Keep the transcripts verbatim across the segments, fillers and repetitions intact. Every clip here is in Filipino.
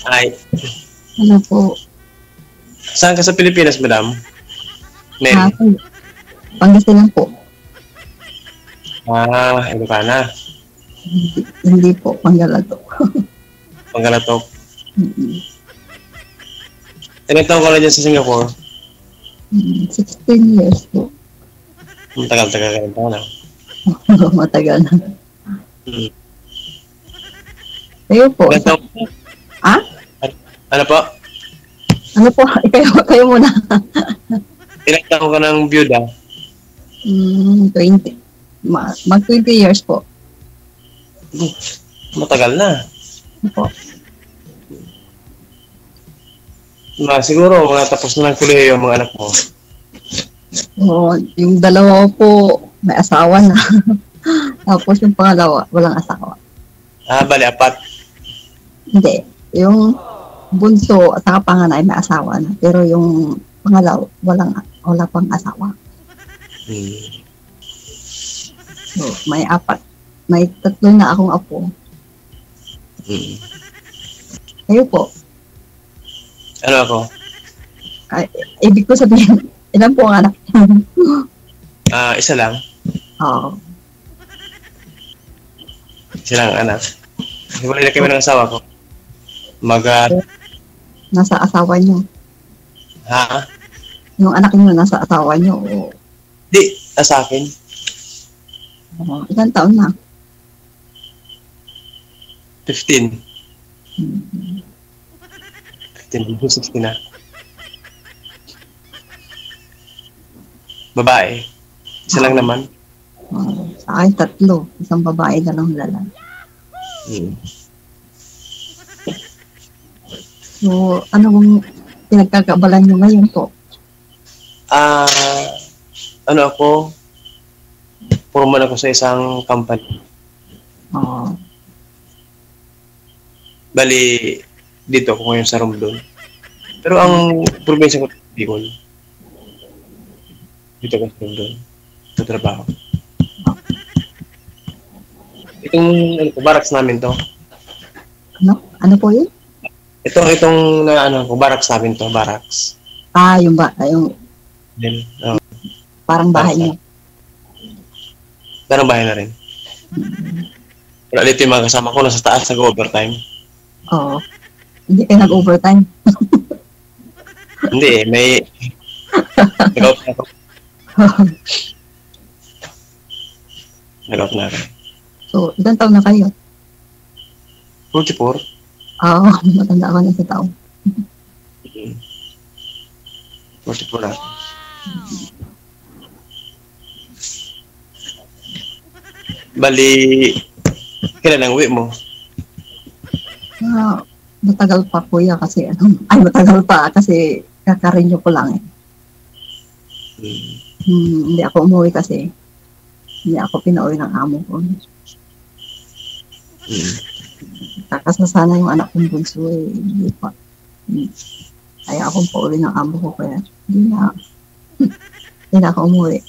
Ay, Ano po? saan ka sa Pilipinas, madam? Ah, Nel. Pangasinan po. Ah, Ilocana. Hindi, hindi po, Panggalato. Panggalatok. Mm-mm. Ilang taon ka na dyan sa Singapore? Mm, sixteen years po. Matagal-tagal ka rin taon na. Matagal na. Hmm. Kayo po. Ilang Sa, taon? ah? Ano po? Ano po? Kayo, kayo muna. Ilang taon ka ng byuda? Mm, twenty. Ma, mag twenty years po. Hmm, Matagal na. Ano po? Ma, siguro, mga tapos na ng kulihe yung mga anak mo. Oo, yung dalawa po, may asawa na. Tapos yung pangalawa, walang asawa. Ah, bali, apat. Hindi. Yung bunso at saka panganay may asawa na. Pero yung pangalawa, walang, wala pang asawa. Hmm. So, may apat. May tatlo na akong apo. Hmm. Kayo po, Ano ako? ay, ibig ko sabihin, ilan po ang anak? Ah, isa lang. Oo. Isa lang ang anak. Hiwalay na kami ng asawa ko. Maga, Nasa asawa nyo. ha? Yung anak nyo nasa asawa nyo. Oo. Di, ah, sa akin. Oo. Ilan taon na? fifteen. Hmm. fifteen, sixteen na. Babae. Isa lang naman. Oo. Sa akin, tatlo. Isang babae, dalawang lalaki. Hmm. So, ano bang pinagkakabalan nyo ngayon po? Ah, ano ako? Foreman ako sa isang company. Oo. Bali, dito ako ngayon sa Romblon. Pero ang probinsya ko, Bicol. Dito ako sa Romblon. Sa trabaho. Itong ano, ko, barracks namin to. Ano? Ano po yun? Ito, itong na ano, ko, barracks namin to, barracks. Ah, yung ba, yung Then, oh, parang bahay nyo. Darang bahay na rin. Wala dito yung mga kasama ko, nasa taas, nag-overtime. Oo. Hindi kayo nag-overtime. Hindi eh, may... Nag-out na ako. Nag-out na ako. So, ilan taon na kayo? forty-four. Oo, matanda ka na sa taon. forty-four na. Bali, kailan ang uwi mo? Ah, matagal pa kuya kasi ano, ay matagal pa kasi kakarinyo ko lang eh. Hmm. Hmm, hindi ako umuwi kasi hindi ako pinauwi ng amo ko. Hmm. Kakasasana yung anak kong bunso eh, hindi pa. Hmm. Kaya akong pauwi ng amo ko kaya hindi na hindi na ako umuwi.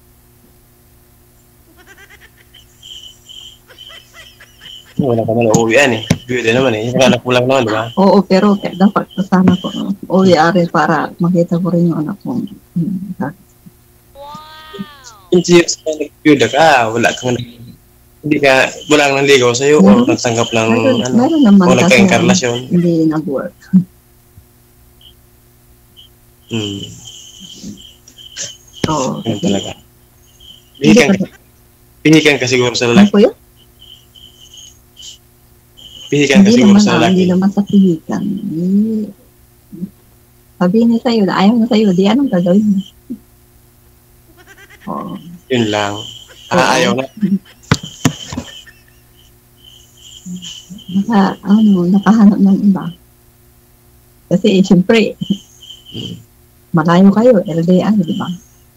Wala ka man uuwian eh. Biyuda naman eh. Yung anak mo lang naman, di ba? Oo, pero kaya dapat kasama ko no? Uwi ari para makita ko rin yung anak kong hmm, Since years ka nag-biyuda ka, wala kang hindi ka, wala kang nanligaw sa'yo o Meron. nagtanggap ng meron, ano, meron naman o kasi nagka-inkarnasyon. hindi nag-work. Hmm. Oo. Ganun talaga. Hindi Bihikan pa, ka, bihikan ka siguro sa ano lalaki. po yun? Bihikan ka Hindi siguro naman sa na, lalaki. hindi naman sa pihikan. Eh, sabihin niya sa'yo na ayaw na sa'yo, di anong gagawin mo? Oo. Yun lang. Oo. Ah, ayaw na. Naka, ano, nakahanap ng iba. Kasi, eh, siyempre, Hmm. malayo kayo, L D R, di ba?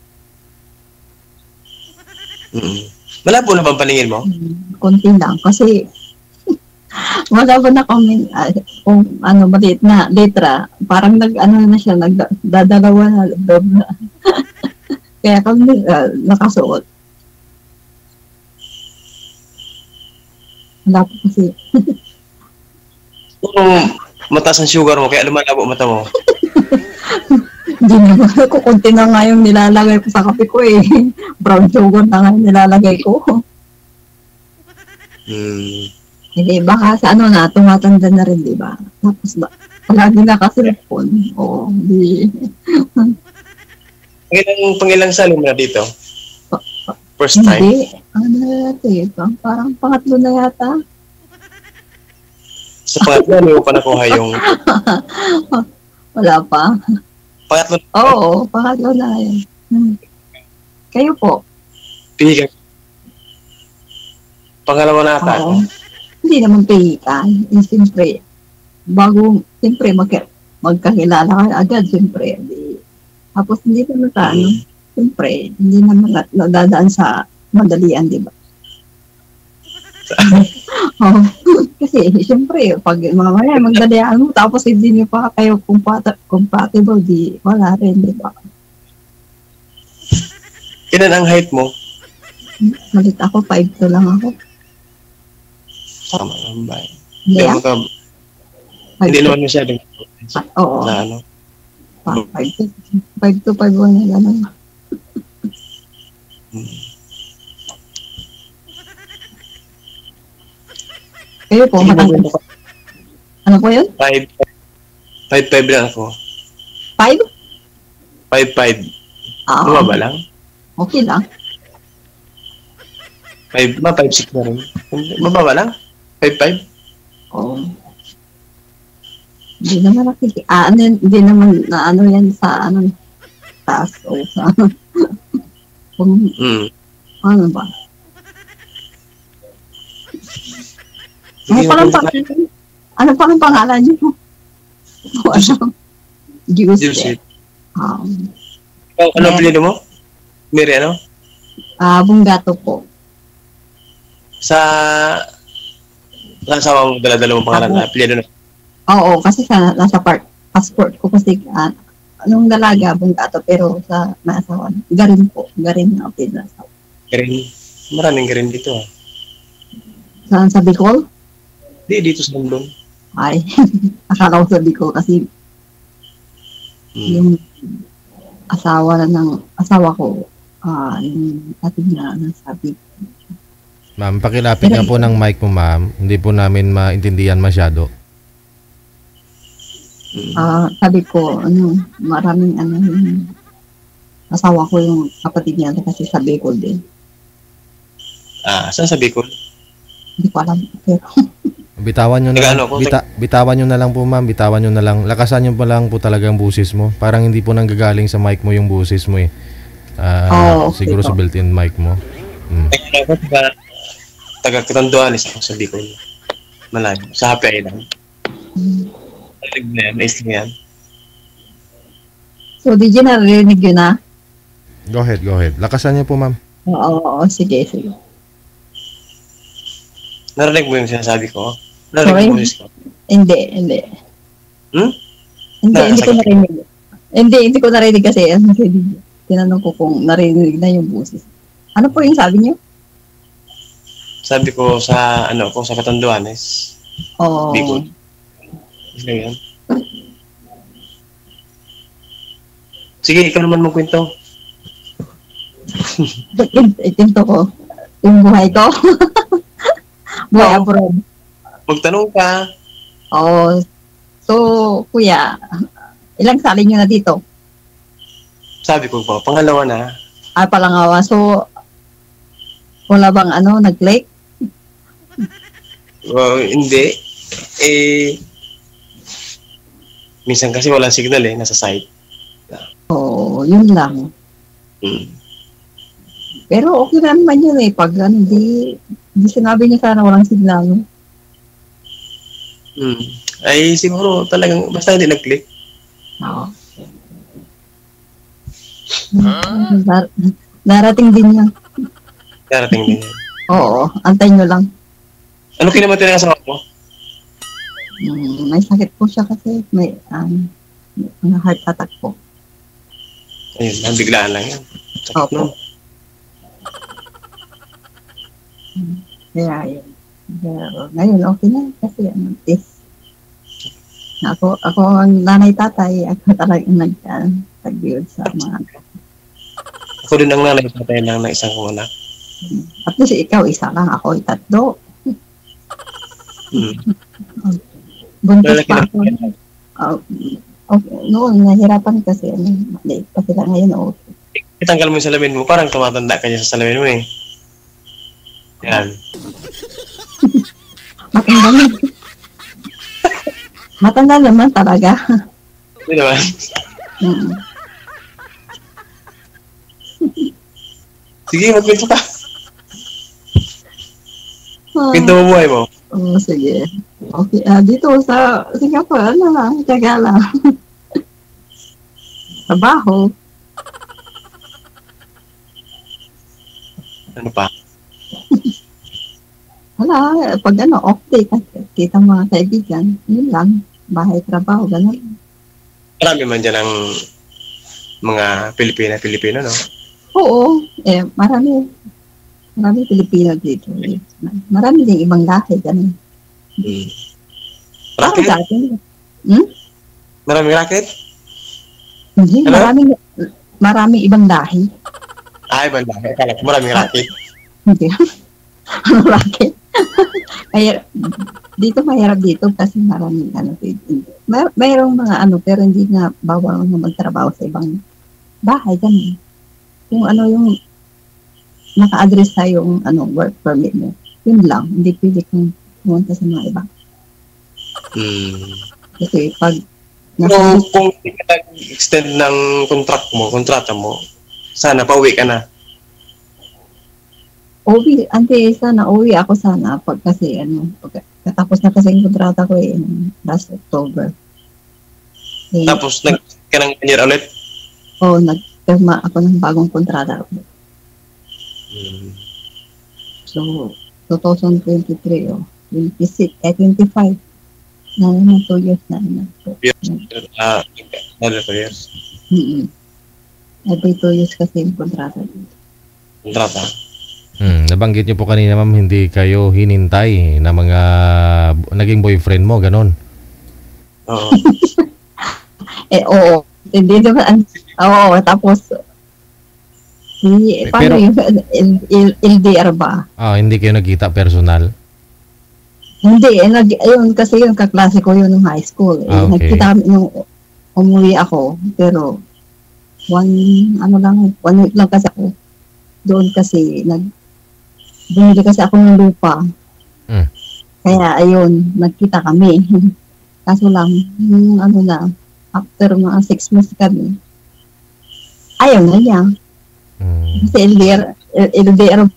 Mm. Malabo na bang paningin mo? Hmm, konti lang. Kasi, malabo na kung, uh, kung ano, maliit na letra, parang nag, ano na siya, nagdadalawa na, doble na. Kaya kung uh, nakasuot, wala po kasi. Kung mataas ang sugar mo, kaya lumalabo mata mo. Hindi naman ako. Kunti na nga yung nilalagay ko sa kape ko eh. Brown sugar na nga yung nilalagay ko. Hmm. Hindi, baka sa ano na, tumatanda na rin, di ba? Tapos ba, palagi nakasilipon. Oo, di. Pangilang, pangilang sali mo na dito? First time? Hindi. Ano na yata eh. Parang, parang pangatlo na yata. Sa pangatlo, hindi mo pa nakuha yung... Wala pa. Pangatlo? Oo, pangatlo na yun. Hmm. Kayo po? Pihigan. Pangalawa na ata. Oo. Hindi naman pihikan. Eh, siyempre, bago, siyempre, magka, magkakilala ka agad, siyempre. Di, tapos hindi naman sa ano, siyempre, hindi naman na- nadadaan sa madalian, di ba? Oh, kasi, siyempre, pag mamaya magdalian mo, tapos hindi niyo pa kayo compat- compatible, di, wala rin, di ba? Ilan ang height mo? Malit ako, five two lang ako. Tama naman ba? Hindi Hindi ah, naman ka, hindi naman masyadong Ah, oo, na ano. five two, five two, five one, gano'n. Hmm. Kayo po, Sige, matangkad. maganda ka. Ano po yun? Five, five, five lang ako. Five? Five, five. Ah, Bumaba lang? okay lang. Five, ma, five, six na rin. Mababa lang? Five, five? Oo. Hindi naman nakiki... Ah, ano yun, hindi naman na ano yan sa ano, taas o sa kung Hmm. ano ba. Ano Sige, pa lang maganda pangalan? Ano pa lang pangalan niyo? O ano? Juice. Juicy. Um, Oh, ano ang apelyido mo? Mary, ano? ah, Bunggato po. Sa... Sa asawa mo, dala-dala mo pangalan Ako. na apelyido na. Oo, kasi sa nasa part, passport ko kasi ah, nung dalaga, Bunggato, pero sa naasawa, Garin po. Garin na okay na asawa. Garin. Maraming garin dito ah. Saan sa Bicol? Di, dito sa London. Ay, akala ko sa Bicol kasi Hmm. yung asawa na ng asawa ko, ah, yung ating na nasabi. Ma'am, pakilapit nga po ng mic mo, ma'am. Hindi po namin maintindihan masyado. Hmm. Ah, sabi ko, ano, maraming ano, yung asawa ko yung kapatid niya kasi sa Bicol din. Ah, saan sa Bicol? Hindi ko alam. Pero, Bitawan nyo na Taga lang. ano po? Bita, bitawan nyo na lang po, ma'am. Bitawan nyo na lang. Lakasan nyo pa lang po talaga ang busis mo. Parang hindi po nanggagaling sa mic mo yung busis mo eh. Ah, Oh, okay siguro po. sa built-in mic mo. Hmm. Taga ako, taga... Taga Catanduanes ako sa Bicol. Malayo. Sa Happy Island. Talig na yan. Nice na yan. so, di dyan narinig yun na? Go ahead, go ahead. Lakasan nyo po, ma'am. Oo, oo, sige, sige. Narinig mo yung sinasabi ko? Narinig Sorry? mo yung sinasabi ko? Hindi, hindi. Hmm? Hindi, Na- hindi ko sakit. narinig. Hindi, hindi ko narinig kasi. Ano, hindi. Tinanong ko kung narinig na yung boses. Ano po yung sabi niyo? Sabi ko sa, ano ko, sa Catanduanes. Oo. Bicol. Ano yan? Sige, ikaw naman magkwento. Itinto ko. Yung buhay ko. buhay Oo. abroad. Magtanong ka. Oo. So, kuya, ilang sali nyo na dito? Sabi ko ba, pangalawa na. Ah, palangawa. So, wala bang ano, nag-click? Well, hindi. Eh, minsan kasi walang signal eh, nasa site. Oo, yun lang. Hmm. Pero okay na naman yun eh. Pag ano, di, di sinabi niya sana walang signal. Hmm. Ay, siguro talagang, basta hindi nag-click. Oo. Dar- darating din yan. Darating din yan. Oo, antay nyo lang. Ano kinamatay ng asawa mo? Mm, may sakit po siya kasi may um, may heart attack po. Ayun, lang, biglaan lang yan. Sakit Opo. nun. Kaya yun. Pero ngayon okay na kasi ano, is Ako, ako ang nanay-tatay. Ako talagang nag-tag-build sa mga. Ako din ang nanay tatay lang ng isang kong anak. At least ikaw, isa lang. Ako, tatlo. Hmm. Buntis Lalaki pa na- ako. Oh, okay. Noon, nahirapan kasi. Ano, maliit pa sila ngayon. Oh. Itanggal mo yung salamin mo, parang tumatanda ka niya sa salamin mo eh. Yan. Matanda na. Matanda naman talaga. Hindi naman. Mm. Sige, magpinto ka. Ah, Pinto mo buhay mo. oh, sige. Okay, ah, dito sa Singapore, ano lang, taga lang. Trabaho. Ano pa? Wala, pag ano, off day, kasi kita mga kaibigan, yun lang. Bahay, trabaho, gano'n. Marami man dyan ang mga Pilipina-Pilipino, no? Oo, eh, marami. Marami Pilipino dito. Eh. Marami din ibang lahi, gano'n. Hmm. Parang Racket? sa atin. Hmm? Maraming racket? Hindi, Ano? marami, marami ibang lahi. Ay, ibang lahi. Akala ko maraming racket. Hindi. Ano racket? Mahirap. Dito mahirap dito kasi maraming ano. May, mayroong mga ano, pero hindi nga bawal na magtrabaho sa ibang bahay. Ganun. Kung ano yung naka-address sa yung ano, work permit mo. Yun lang. Hindi pwede kang pumunta sa mga iba. Hmm. Kasi pag Pero nasa, kung hindi ka nag-extend ng contract mo, kontrata mo, sana pauwi ka na. uwi, ante, sana uwi ako sana pag kasi ano, pag, katapos na kasi yung kontrata ko eh, last October. Eh, Tapos nag ka ng year ulit. oh, nagpirma ako ng bagong kontrata. Hmm. So, twenty twenty-three, oh, twenty-six, eh, twenty-five. Na naman, two years na naman. So, Ah, another two years. mm every two years kasi yung kontrata. Kontrata. Hmm, nabanggit niyo po kanina ma'am, hindi kayo hinintay na mga bu- naging boyfriend mo, ganon. Oo. Eh, oo. Hindi naman, oo, tapos, si, paano Pero- yung L- L- L D R ba? Ah, hindi kayo nagkita personal. Hindi, eh, nag, ayun, kasi yung kaklase ko yun ng high school. Eh, Ah, okay. Nagkita kami nung umuwi ako, pero one, ano lang, one week lang kasi ako. Doon kasi, nag, bumili kasi ako ng lupa. Hmm. Kaya, ayun, nagkita kami. Kaso lang, yung ano na, after mga six months kami, ayaw na niya. Hmm. Kasi L D R, L D R,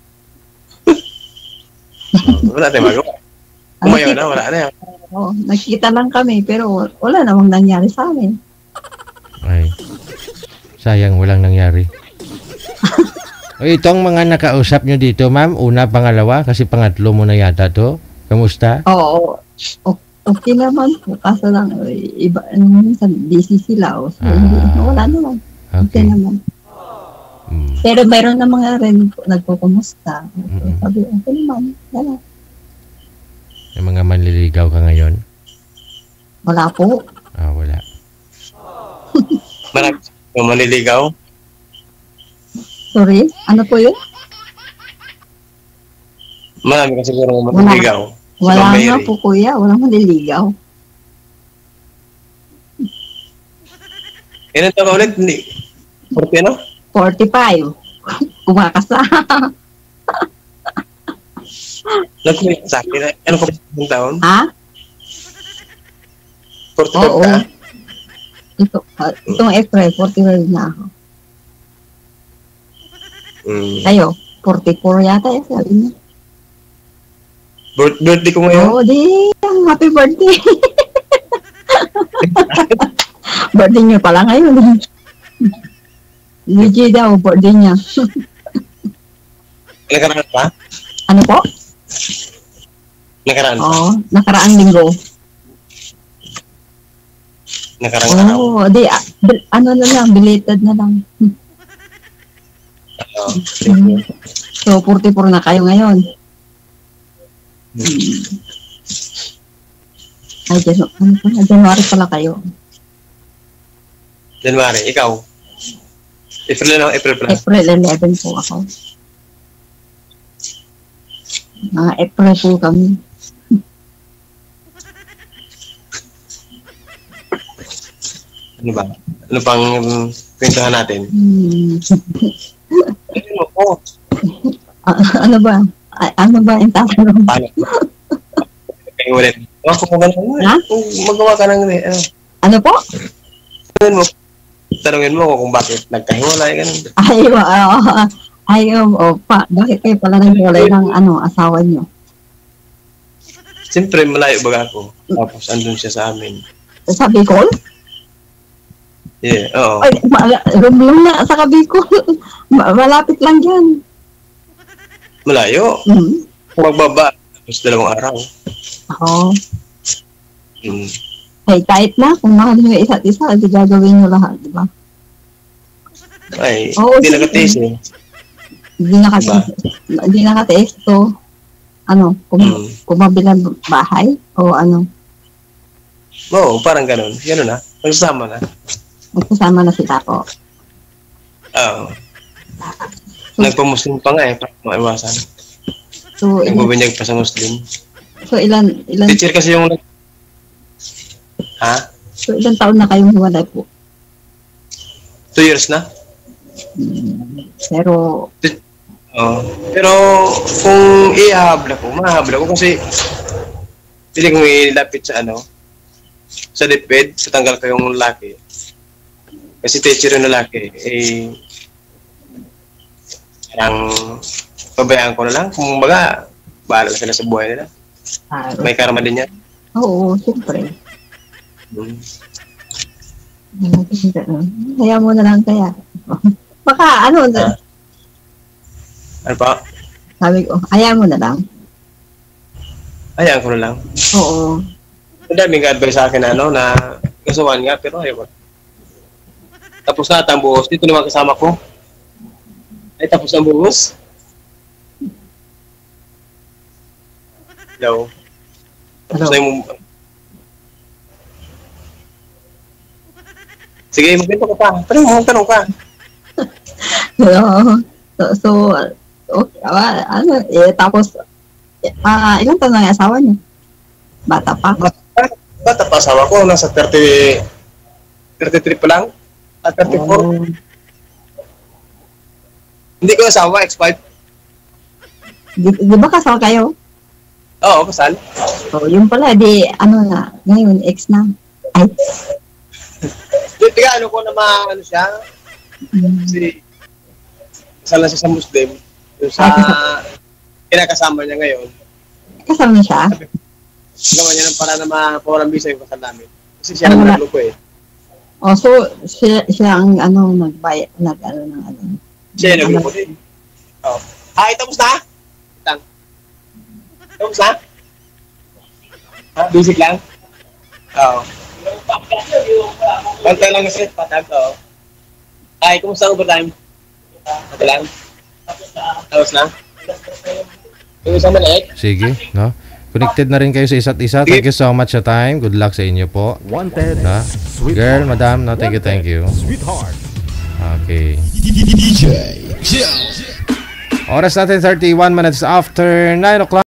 Wala tayong magawa. Umayaw na, wala na yan. oh, nagkita lang kami, pero wala namang nangyari sa amin. Ay. Sayang, walang nangyari. O ito ang mga nakausap nyo dito, ma'am. Una, pangalawa, kasi pangatlo mo na yata to. Kamusta? Oo. O- okay naman po. Kaso lang, eh, iba, ano, minsan busy sila. O, so, Ah. hindi, wala naman. Okay Okay. naman. Hmm. Pero mayroon na mga rin po nagpupumusta. So, Mm-mm. sabi, okay naman. Wala. Yung mga manliligaw ka ngayon? Wala po. Ah, wala. Marami yung manliligaw. Sorry. Ano po yun? Marami ka siguro manliligaw. Si Wala Ma'am nga Mary. po, kuya. Walang manliligaw. Ilan taon ka ulit? Hindi. forty ano? forty-five. Kumakasa. Nag-comment sa akin. Ano ka ba yung taon? Ha? forty-five Oo. ka? Ito, uh, itong April, forty-five na ako. Mm. Kayo, forty-four yata eh, sabi niya. Birth- birthday ko ngayon. Oo, di. Happy birthday. Birthday niyo pala ngayon. Luigi daw, birthday niya. Nakaraan pa? Ano po? Nakaraan pa? Oo, nakaraang linggo. Nakaraan araw. Oo, di. ah, bil- ano na lang, belated na lang. Oo. Thank you. So, forty-four na kayo ngayon. Ay, Janu ano pala, January pala kayo. January, ikaw? April na, April pala. April eleven po ako. Mga April po kami. Ano ba? Ano pang kwentuhan natin? Hmm. Ano po? Ah, ano ba? Ah, ano ba yung tatanong? Paano? Kayo ulit. Oh, kung magawa Ha? kung magawa ka ng ano, Ano po? tanungin mo, tanungin mo kung bakit nagkahiwalay, ganun. Ay, uh, ay, um, oh, pa, bakit kayo pala naghiwalay ng ano, asawa niyo? Siyempre, malayo baga ako. Tapos, andun siya sa amin. Sa Bicol? Yeah, oo. Ay, ma- rumlong na sa Bicol. Ma- malapit lang dyan. Malayo. Hmm. Kung magbaba, tapos dalawang araw. Oo. Hmm. Ay, kahit na, kung mahal niyo isa't isa, di gagawin niyo lahat, di ba? Ay, Oo, hindi sige. nakatiis eh. Hindi nakatiis, hindi nakatiis to, ano, kung, Hmm. kumabilang bahay, o ano, Oo, parang ganun. Ganun na. Nagsama na. magkasama na sila po. Oo. Nagpamuslim pa nga eh, para maiwasan. So, ilan, Nagbubinyag pa sa Muslim. so ilan, ilan, Teacher kasi yung... Ha? so ilan taon na kayong hiwalay po? Two years na? Pero, Oo. Pero kung ihahabla ko, mahahabla ko kasi hindi kong ilapit sa ano, sa diped, sa tanggal ko yung lalaki. Kasi teacher yung lalaki, eh, parang pabayaan ko na lang. Kung baga, bahala sila sa buhay nila. ah, May karma din yan. oo, siyempre. Hmm. Kaya mo na lang kaya. Baka, ano, Ah. Ano pa? sabi ko, kaya mo na lang. Hayaan ko na lang. Oo. Ang daming advice sa akin na ano, na kasuhan nga, pero ayaw ko. Tapos na ang buhos. Dito naman kasama ko. Ay, tapos ang buhos. Hello. Tapos Hello. na yung... Sige, magpinto ka pa. Tanong mo, tanong ka. Oo. So, so, okay, ah, ano, eh, tapos, ah, ilang taon na yung asawa niyo? Bata pa? Bata pa asawa ko, nasa thirty, thirty-three pa lang. At thirty-four. Oo. Hindi ko asawa, ex-wife. Di, di ba kasal kayo? Oo, kasal. So, yun pala, di, ano na, ngayon, ex na. Ay, Di, tiga, ano ko na ma, ano siya, mm, kasi kasal na siya sa Muslim. Yung sa kinakasama niya ngayon, kasal na siya? gawa niya ng para na mapawalang bisa yung kasal namin. Kasi siya Ano ang na- nagluko eh. Oh, so, siya, siya ang, ano, nagbay, nag, ano, ng, ano. Siya yung nagluko din. Oh. Ay, tapos na? Tang. Tapos na? Ha? Basic lang? Oo. Pantay lang kasi, patag, oo. Ay, kumusta ang overtime? Okay lang? Tapos na? Yung isang maliit? Sige, no? Connected na rin kayo sa isa't isa. Thank you so much sa time. Good luck sa inyo po. Wanted, Na? Girl, madam, no, thank you, thank you. sweetheart. Okay. D J Jill. Oras natin thirty-one minutes after nine o'clock.